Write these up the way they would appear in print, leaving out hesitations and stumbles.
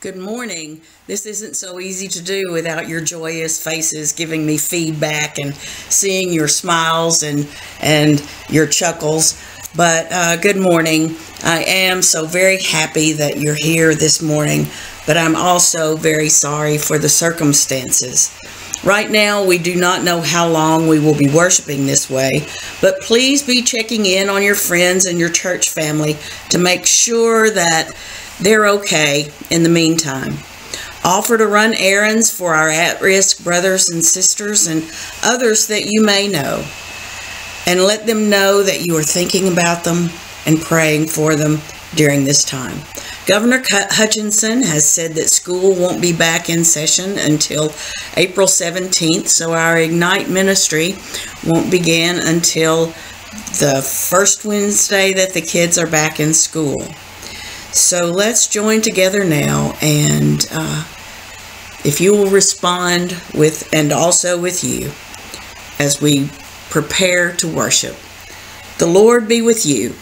Good morning. This isn't so easy to do without your joyous faces giving me feedback and seeing your smiles and your chuckles. But good morning. I am so very happy that you're here this morning, but I'm also very sorry for the circumstances. Right now, we do not know how long we will be worshiping this way, but please be checking in on your friends and your church family to make sure that they're okay in the meantime. Offer to run errands for our at-risk brothers and sisters and others that you may know, and let them know that you are thinking about them and praying for them during this time. Governor Hutchinson has said that school won't be back in session until April 17th, so our Ignite ministry won't begin until the first Wednesday that the kids are back in school. So let's join together now, and if you will respond with, and also with you, as we prepare to worship. The Lord be with you.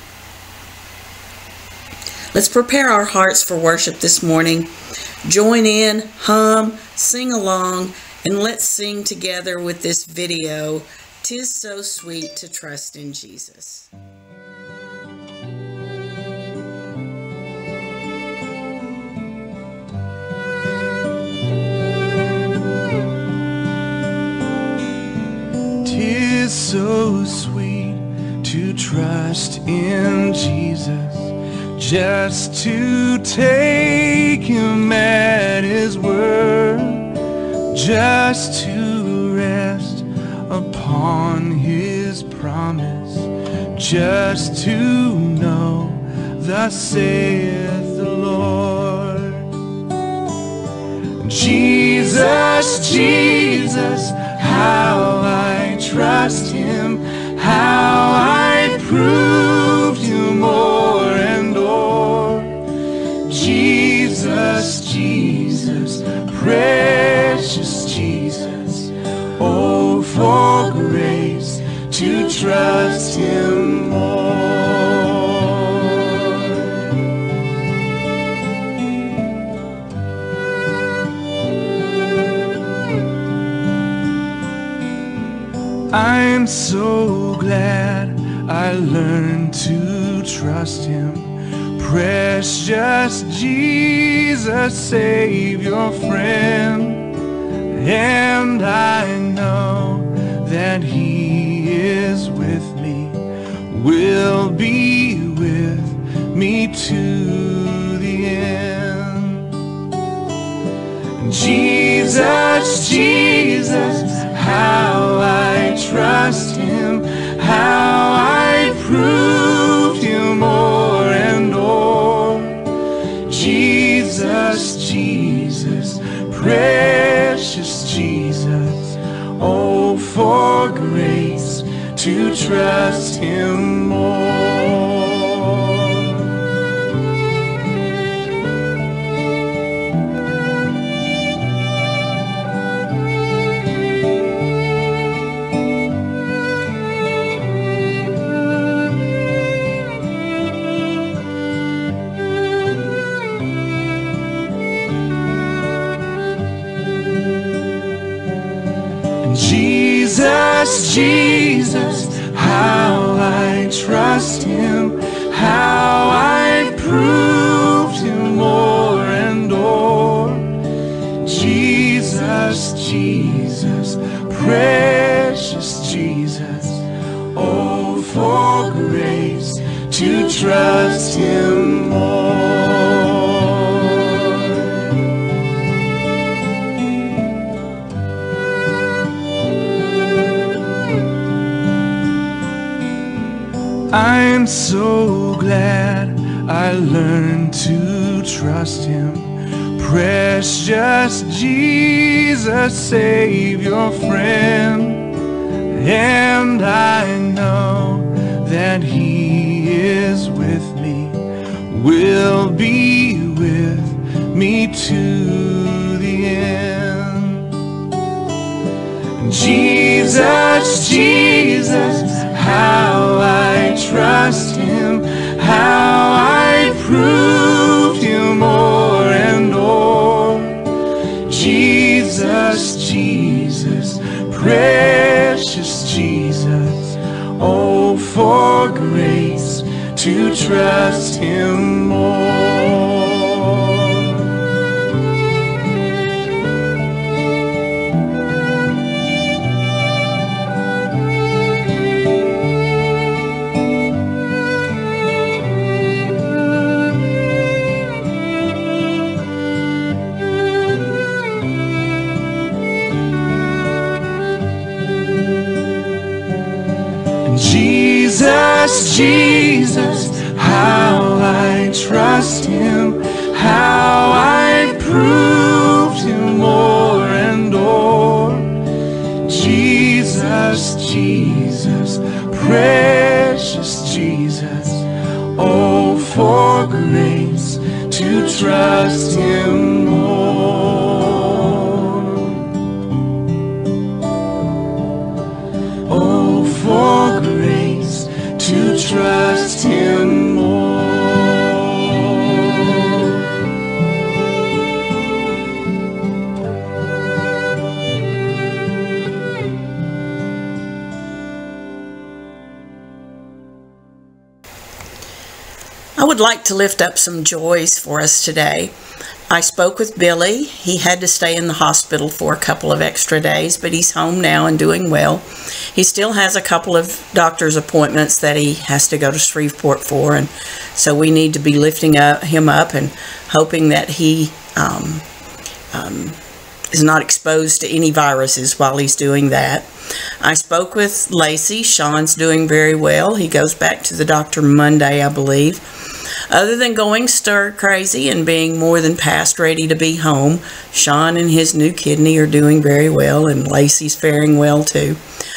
Let's prepare our hearts for worship this morning. Join in, hum, sing along, and let's sing together with this video, "'Tis So Sweet to Trust in Jesus." Tis so sweet to trust in Jesus, just to take him at his word, just to rest upon his promise, just to know, thus saith the Lord. Jesus, Jesus, how I trust him, how I proved him more and more. Jesus, Jesus, precious Jesus, oh, for grace to trust him more. I'm so glad I learned to trust him. Precious Jesus, Savior, friend. And I know that he is with me, will be with me to the end. Jesus, Jesus, how I trust him, how I proved him more and more. Jesus, Jesus, precious Jesus, oh, for grace to trust him more. Jesus, Jesus, how I trust him, how I proved him more and more. Jesus, Jesus, precious Jesus, oh, for grace to trust him more. I'm so glad I learned to trust him. Precious Jesus, Savior, friend. And I know that he is with me, will be with me to the end. Jesus, Jesus, how I trust him, how I proved him more and more. to trust Him more. Jesus, Jesus, how I trust Him, how I proved Him more and more. Jesus, Jesus, precious Jesus, oh, for grace to trust Him more. Oh, for grace to trust Him more. I would like to lift up some joys for us today. I spoke with Billy. He had to stay in the hospital for a couple of extra days, but he's home now and doing well. He still has a couple of doctor's appointments that he has to go to Shreveport for, and so we need to be lifting him up and hoping that he is not exposed to any viruses while he's doing that. I spoke with Lacey. Sean's doing very well. He goes back to the doctor Monday, I believe. Other than going stir crazy and being more than past ready to be home, Sean and his new kidney are doing very well, and Lacey's faring well too.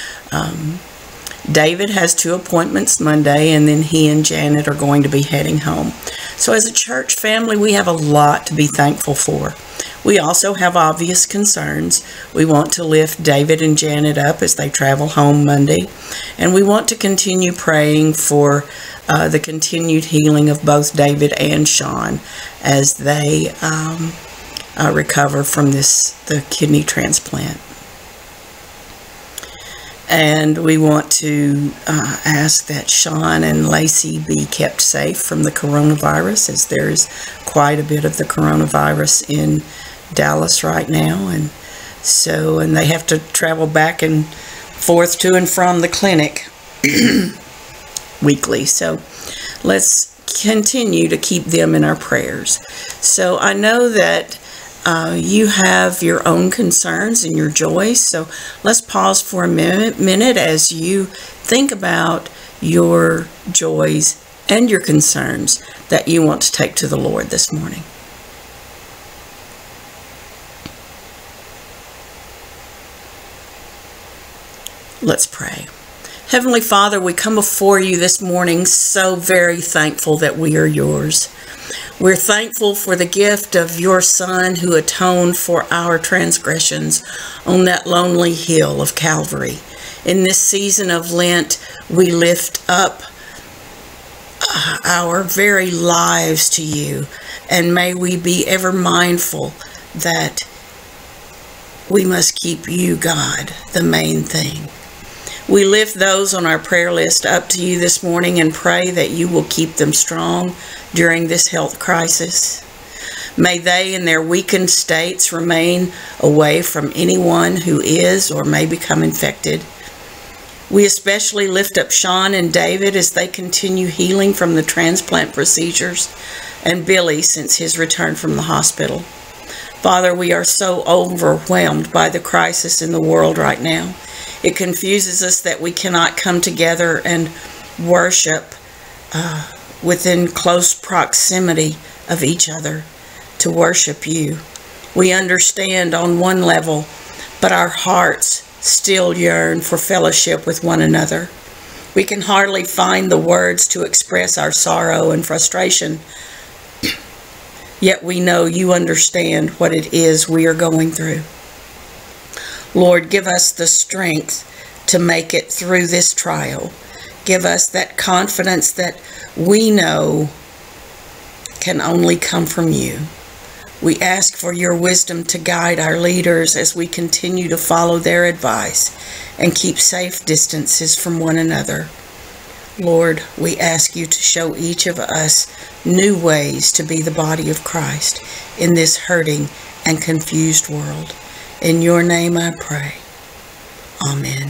David has 2 appointments Monday, and then he and Janet are going to be heading home. So as a church family, we have a lot to be thankful for. We also have obvious concerns. We want to lift David and Janet up as they travel home Monday, and we want to continue praying for the continued healing of both David and Sean as they recover from the kidney transplant. And we want to ask that Sean and Lacey be kept safe from the coronavirus, as there's quite a bit of the coronavirus in Dallas right now, and they have to travel back and forth to and from the clinic weekly. So let's continue to keep them in our prayers. So I know that you have your own concerns and your joys, so let's pause for a minute as you think about your joys and your concerns that you want to take to the Lord this morning. Let's pray. Heavenly Father, we come before you this morning so very thankful that we are yours. We're thankful for the gift of your Son who atoned for our transgressions on that lonely hill of Calvary. In this season of Lent, we lift up our very lives to you, and may we be ever mindful that we must keep you, God, the main thing. We lift those on our prayer list up to you this morning and pray that you will keep them strong during this health crisis. May they in their weakened states remain away from anyone who is or may become infected. We especially lift up Sean and David as they continue healing from the transplant procedures, and Billy since his return from the hospital. Father, we are so overwhelmed by the crisis in the world right now. It confuses us that we cannot come together and worship within close proximity of each other to worship you. We understand on one level, but our hearts still yearn for fellowship with one another. We can hardly find the words to express our sorrow and frustration, yet we know you understand what it is we are going through. Lord, give us the strength to make it through this trial. Give us that confidence that we know can only come from you. We ask for your wisdom to guide our leaders as we continue to follow their advice and keep safe distances from one another. Lord, we ask you to show each of us new ways to be the body of Christ in this hurting and confused world. In your name I pray. Amen.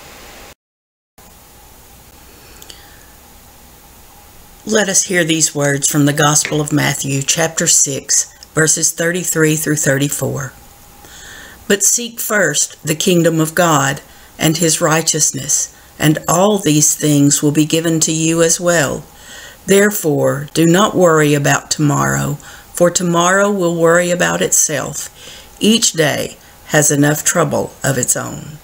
Let us hear these words from the Gospel of Matthew, chapter 6, verses 33 through 34. But seek first the kingdom of God and his righteousness, and all these things will be given to you as well. Therefore, do not worry about tomorrow, for tomorrow will worry about itself. Each day has enough trouble of its own.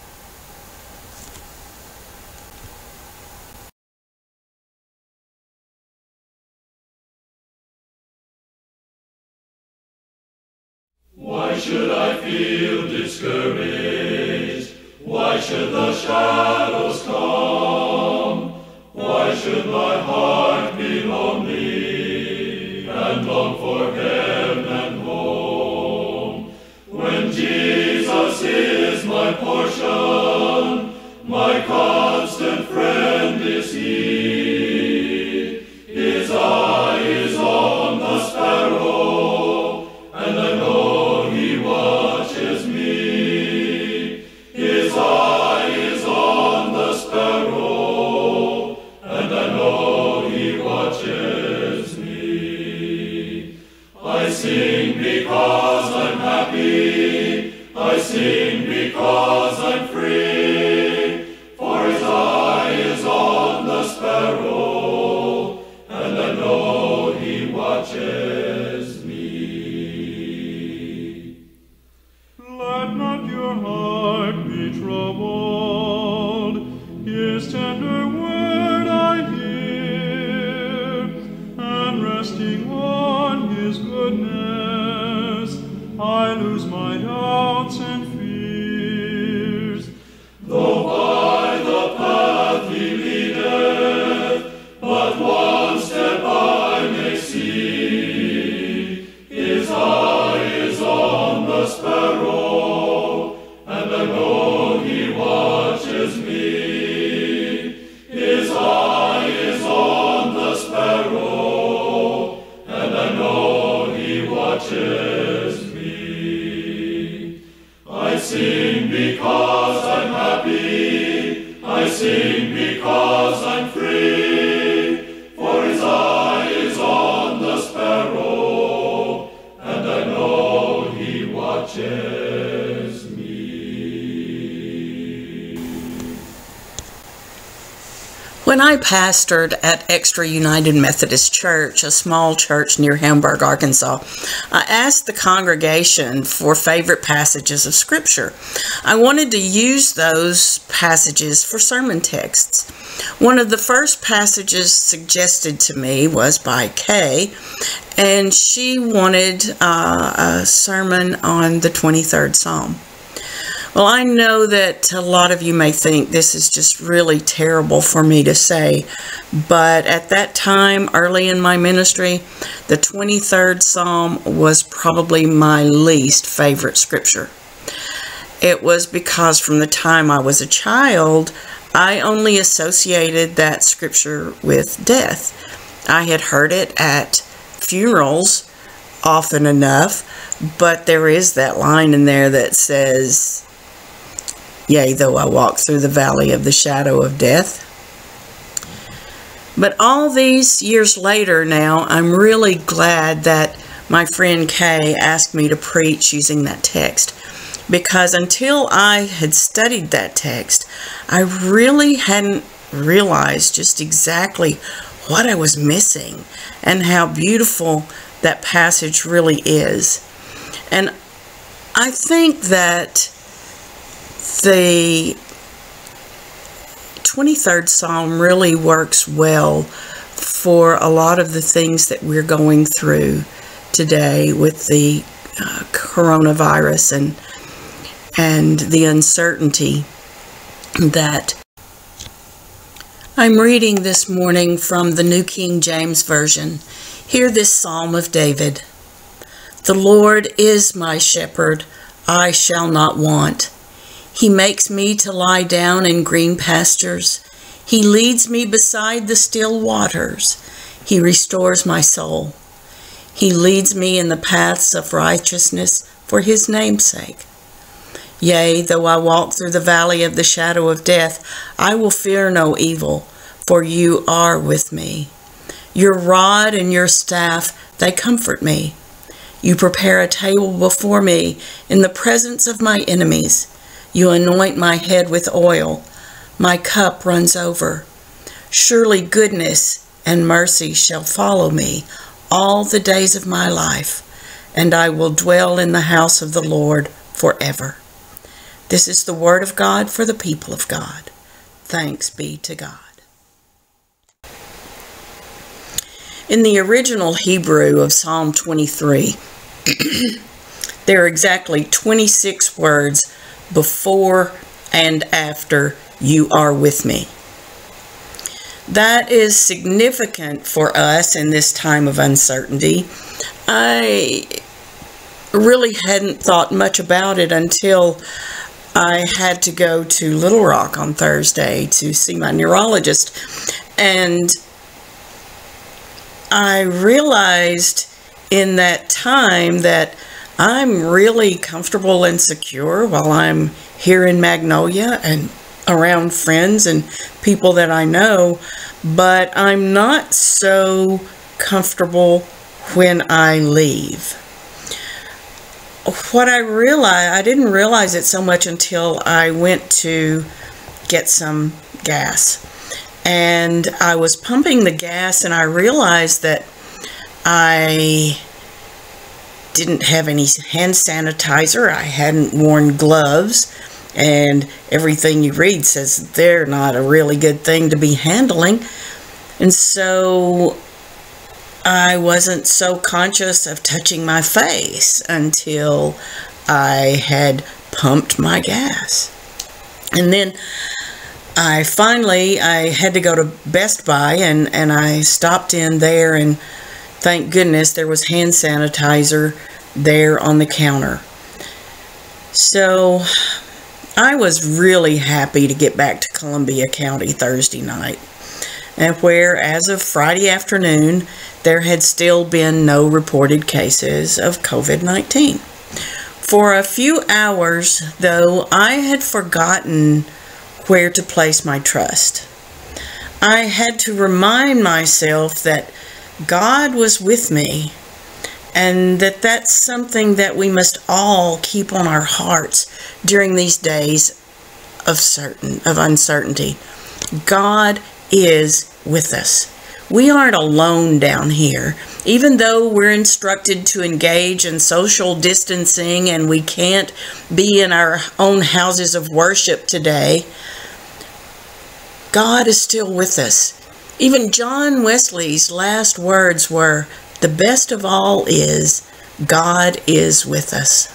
Why should I feel discouraged? Why should the shadows come? Why should my heart be lonely and long for heaven and home? When Jesus is my portion, my constant friend is he. His eye is on the sparrow, and I know he watches me. His eye is on the sparrow, and I know he watches me. I sing because I'm happy, I sing because I'm free, for his eye is on the sparrow, and I know he watches me. Let not your heart be troubled, his tender word I hear, and resting on his goodness, I lose my doubts and fears. Though by the path he leadeth, but one step I may see. His eye is on the sparrow, and I know he watches me. His eye is on the sparrow, and I know he watches me. I sing because I'm happy, I sing because I'm free, for his eye is on the sparrow, and I know he watches me. When I pastored at Extra United Methodist Church, a small church near Hamburg, Arkansas, I asked the congregation for favorite passages of Scripture. I wanted to use those passages for sermon texts. One of the first passages suggested to me was by Kay, and she wanted a sermon on the 23rd Psalm. Well, I know that a lot of you may think this is just really terrible for me to say, but at that time, early in my ministry, the 23rd Psalm was probably my least favorite scripture. It was because from the time I was a child, I only associated that scripture with death. I had heard it at funerals often enough, but there is that line in there that says, "Yea, though I walk through the valley of the shadow of death." But all these years later now, I'm really glad that my friend Kay asked me to preach using that text, because until I had studied that text, I really hadn't realized just exactly what I was missing and how beautiful that passage really is. And I think that the 23rd Psalm really works well for a lot of the things that we're going through today with the coronavirus and the uncertainty that I'm reading this morning from the New King James Version. Hear this Psalm of David. The Lord is my shepherd, I shall not want. He makes me to lie down in green pastures. He leads me beside the still waters. He restores my soul. He leads me in the paths of righteousness for his name's sake. Yea, though I walk through the valley of the shadow of death, I will fear no evil, for you are with me. Your rod and your staff, they comfort me. You prepare a table before me in the presence of my enemies. You anoint my head with oil. My cup runs over. Surely goodness and mercy shall follow me all the days of my life, and I will dwell in the house of the Lord forever. This is the word of God for the people of God. Thanks be to God. In the original Hebrew of Psalm 23, there are exactly 26 words before and after "you are with me." That is significant for us in this time of uncertainty. I really hadn't thought much about it until I had to go to Little Rock on Thursday to see my neurologist, and I realized in that time that I'm really comfortable and secure while I'm here in Magnolia and around friends and people that I know, but I'm not so comfortable when I leave. What I realized, I didn't realize it so much until I went to get some gas. And I was pumping the gas and I realized that I didn't have any hand sanitizer. I hadn't worn gloves, and everything you read says they're not a really good thing to be handling. And so I wasn't so conscious of touching my face until I had pumped my gas. And then I had to go to Best Buy, and I stopped in there, and thank goodness there was hand sanitizer there on the counter. So I was really happy to get back to Columbia County Thursday night, and where as of Friday afternoon there had still been no reported cases of COVID-19. For a few hours, though, I had forgotten where to place my trust. I had to remind myself that God was with me, and that's something that we must all keep on our hearts during these days of uncertainty. God is with us. We aren't alone down here. Even though we're instructed to engage in social distancing and we can't be in our own houses of worship today, God is still with us. Even John Wesley's last words were, "The best of all is, God is with us."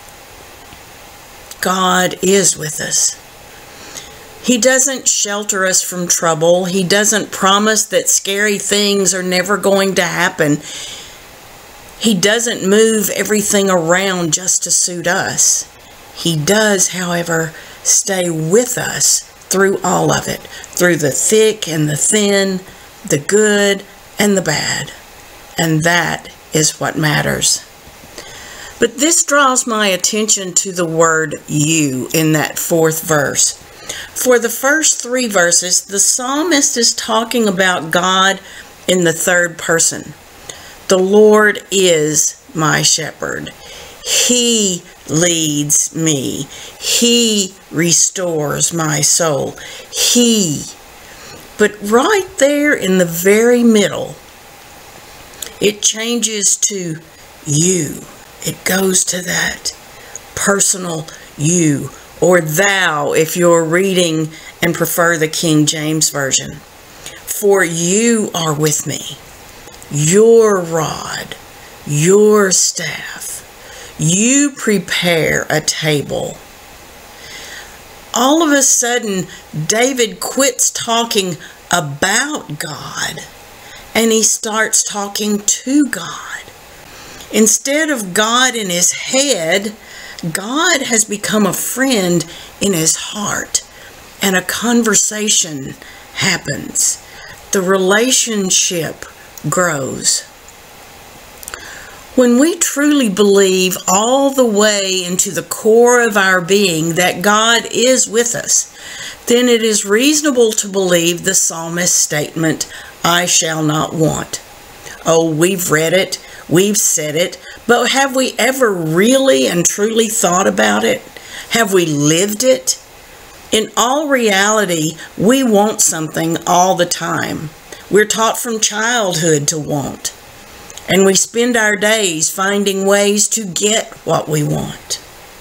God is with us. He doesn't shelter us from trouble. He doesn't promise that scary things are never going to happen. He doesn't move everything around just to suit us. He does, however, stay with us through all of it, through the thick and the thin, the good and the bad. And that is what matters. But this draws my attention to the word "you" in that fourth verse. For the first 3 verses, the psalmist is talking about God in the third person. The Lord is my shepherd. He leads me. He restores my soul. But right there in the very middle, it changes to you. It goes to that personal you, or thou if you're reading and prefer the King James Version. For you are with me. Your rod, your staff. You prepare a table. All of a sudden, David quits talking about God and he starts talking to God. Instead of God in his head, God has become a friend in his heart, and a conversation happens. The relationship grows. When we truly believe all the way into the core of our being that God is with us, then it is reasonable to believe the psalmist's statement, "I shall not want." Oh, we've read it, we've said it, but have we ever really and truly thought about it? Have we lived it? In all reality, we want something all the time. We're taught from childhood to want. And we spend our days finding ways to get what we want.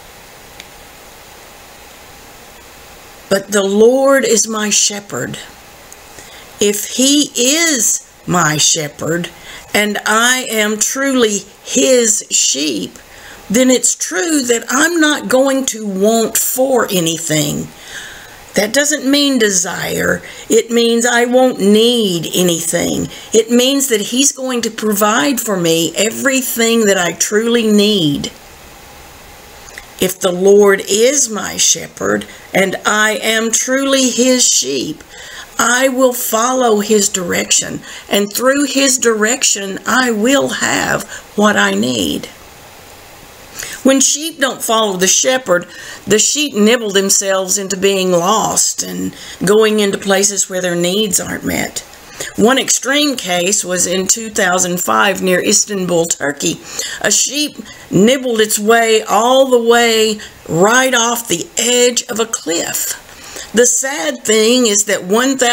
But the Lord is my shepherd. If He is my shepherd, and I am truly His sheep, then it's true that I'm not going to want for anything. That doesn't mean desire. It means I won't need anything. It means that He's going to provide for me everything that I truly need. If the Lord is my shepherd and I am truly His sheep, I will follow His direction, and through His direction I will have what I need. When sheep don't follow the shepherd, the sheep nibble themselves into being lost and going into places where their needs aren't met. One extreme case was in 2005 near Istanbul, Turkey. A sheep nibbled its way all the way right off the edge of a cliff. The sad thing is that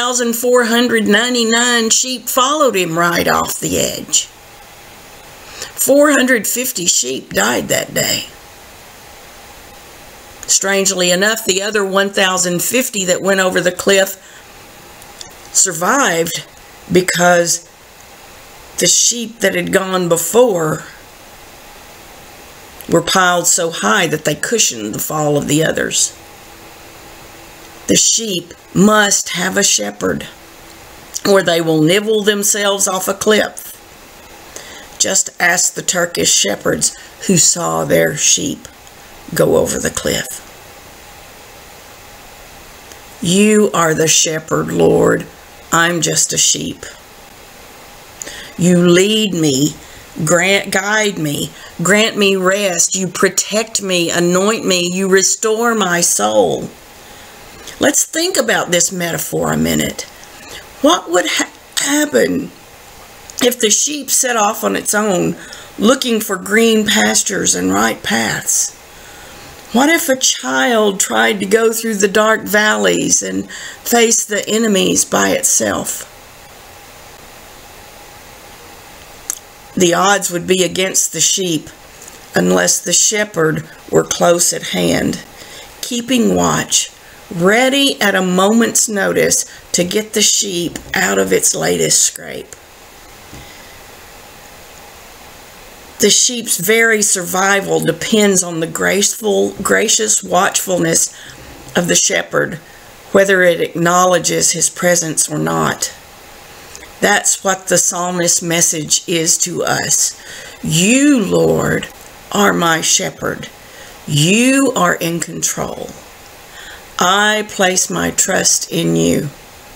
1,499 sheep followed him right off the edge. 450 sheep died that day. Strangely enough, the other 1,050 that went over the cliff survived because the sheep that had gone before were piled so high that they cushioned the fall of the others. The sheep must have a shepherd, or they will nibble themselves off a cliff. Just ask the Turkish shepherds who saw their sheep go over the cliff. You are the shepherd, Lord. I'm just a sheep. You lead me, guide me, grant me rest. You protect me, anoint me. You restore my soul. Let's think about this metaphor a minute. What would happen if the sheep set off on its own, looking for green pastures and right paths? What if a child tried to go through the dark valleys and face the enemies by itself? The odds would be against the sheep unless the shepherd were close at hand, keeping watch, ready at a moment's notice to get the sheep out of its latest scrape. The sheep's very survival depends on the gracious watchfulness of the shepherd, whether it acknowledges his presence or not. That's what the psalmist's message is to us. You, Lord, are my shepherd. You are in control. I place my trust in you.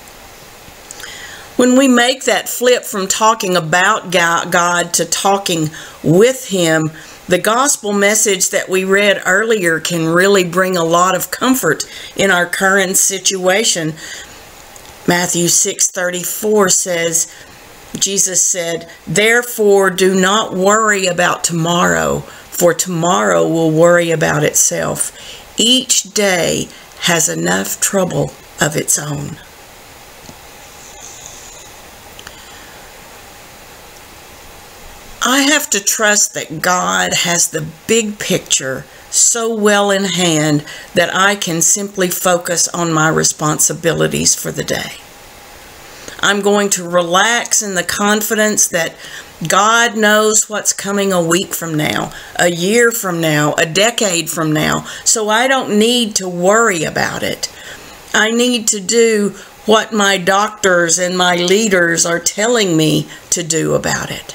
When we make that flip from talking about God to talking with Him, the gospel message that we read earlier can really bring a lot of comfort in our current situation. Matthew 6:34 says, Jesus said, "Therefore do not worry about tomorrow, for tomorrow will worry about itself. Each day has enough trouble of its own." I have to trust that God has the big picture so well in hand that I can simply focus on my responsibilities for the day. I'm going to relax in the confidence that God knows what's coming a week from now, a year from now, a decade from now, so I don't need to worry about it. I need to do what my doctors and my leaders are telling me to do about it.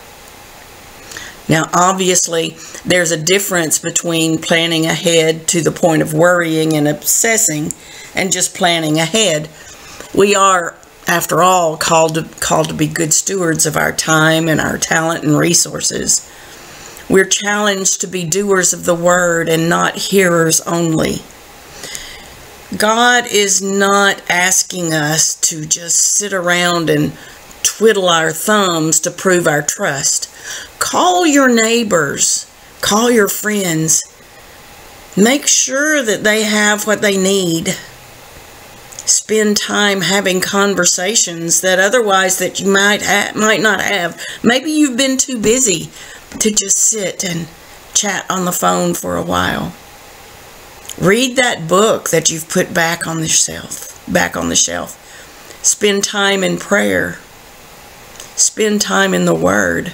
Now, obviously, there's a difference between planning ahead to the point of worrying and obsessing and just planning ahead. We are, after all, called to be good stewards of our time and our talent and resources. We're challenged to be doers of the word and not hearers only. God is not asking us to just sit around and twiddle our thumbs to prove our trust. Call your neighbors, call your friends. Make sure that they have what they need. Spend time having conversations that otherwise that you might not have. Maybe you've been too busy to just sit and chat on the phone for a while. Read that book that you've put back on the shelf. Spend time in prayer. Spend time in the Word.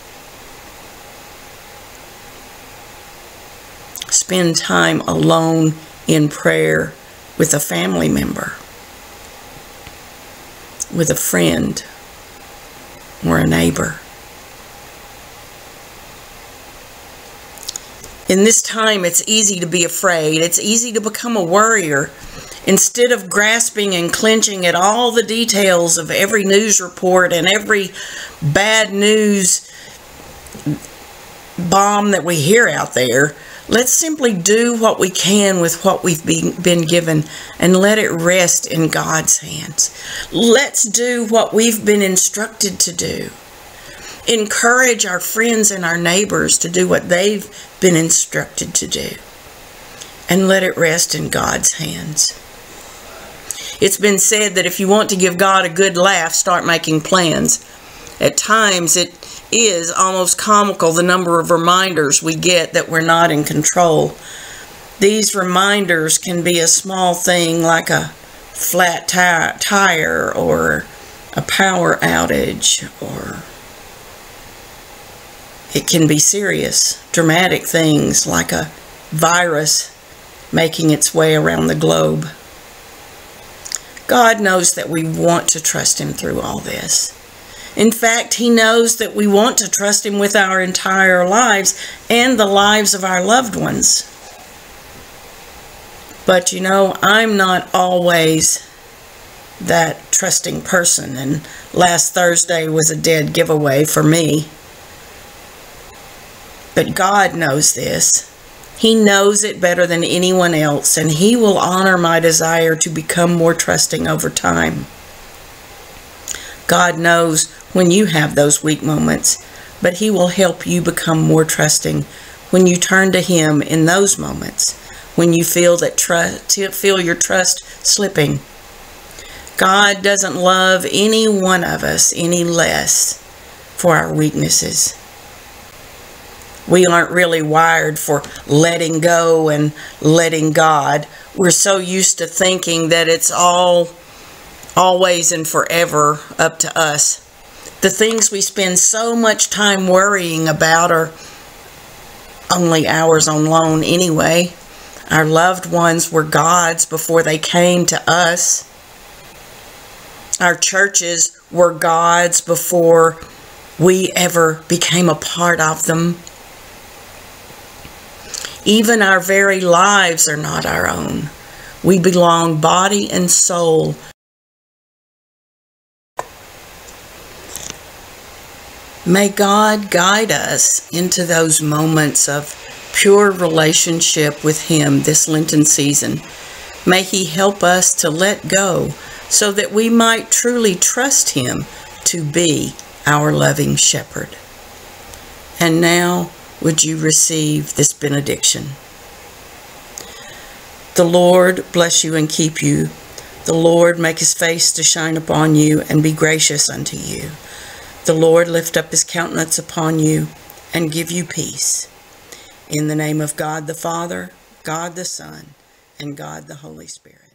Spend time alone in prayer with a family member, with a friend, or a neighbor. In this time, it's easy to be afraid. It's easy to become a worrier. Instead of grasping and clenching at all the details of every news report and every bad news bomb that we hear out there, let's simply do what we can with what we've been given and let it rest in God's hands. Let's do what we've been instructed to do. Encourage our friends and our neighbors to do what they've been instructed to do. And let it rest in God's hands. It's been said that if you want to give God a good laugh, start making plans. At times it is almost comical the number of reminders we get that we're not in control. These reminders can be a small thing like a flat tire or a power outage, or it can be serious, dramatic things like a virus making its way around the globe. God knows that we want to trust Him through all this. In fact, He knows that we want to trust Him with our entire lives and the lives of our loved ones. But you know, I'm not always that trusting person, and last Thursday was a dead giveaway for me. But God knows this. He knows it better than anyone else, and He will honor my desire to become more trusting over time. God knows when you have those weak moments, but He will help you become more trusting when you turn to Him in those moments, when you feel your trust slipping. God doesn't love any one of us any less for our weaknesses. We aren't really wired for letting go and letting God. We're so used to thinking that it's always and forever up to us. The things we spend so much time worrying about are only ours on loan anyway. Our loved ones were God's before they came to us. Our churches were God's before we ever became a part of them. Even our very lives are not our own. We belong body and soul. May God guide us into those moments of pure relationship with Him this Lenten season. May He help us to let go so that we might truly trust Him to be our loving shepherd. And now, would you receive this benediction? The Lord bless you and keep you. The Lord make His face to shine upon you and be gracious unto you. The Lord lift up His countenance upon you and give you peace. In the name of God the Father, God the Son, and God the Holy Spirit.